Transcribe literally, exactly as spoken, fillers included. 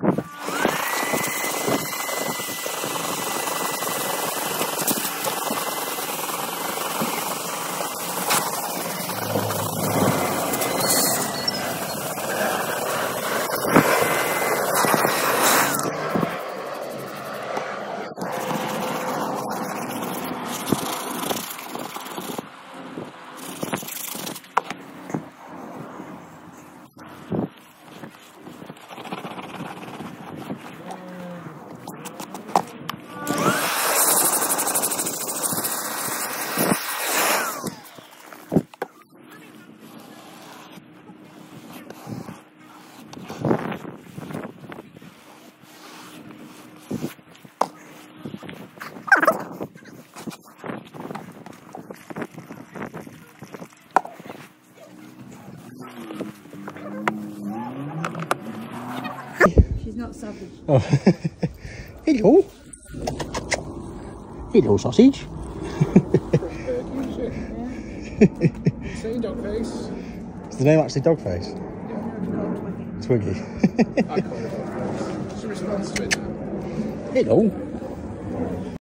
She's not savage. Oh. Hello. Hello, sausage. Say Dogface. Is the name actually Dogface? No, Twiggy. Twiggy. I call it Dogface. She responds to it now. Hello.